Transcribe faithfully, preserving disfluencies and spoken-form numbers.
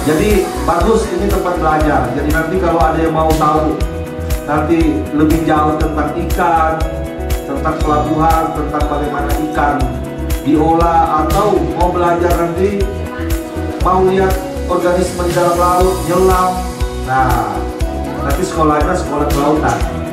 Jadi bagus, ini tempat belajar. Jadi nanti kalau ada yang mau tahu nanti lebih jauh tentang ikan, tentang pelabuhan, tentang bagaimana ikan diolah, atau mau belajar nanti mau lihat organisme di dalam laut, nyelam. Nah, nanti sekolahnya sekolah kelautan.